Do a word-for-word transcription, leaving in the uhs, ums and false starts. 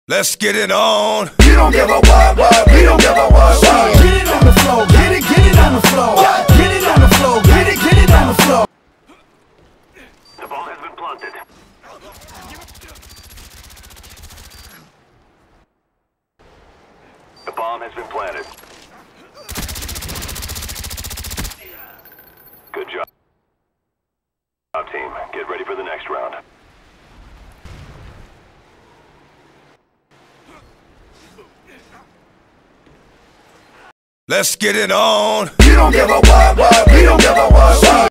Let's get it on. You don't give a what, what, we don't give a what, what. Get it on the floor, get it, get it on the floor. Get it on the floor, get it, get it on the floor. The bomb has been planted. The bomb has been planted. Good job. Good job, team. Get ready for the next round. Let's get it on. You don't give a what, what, we don't give a what, what.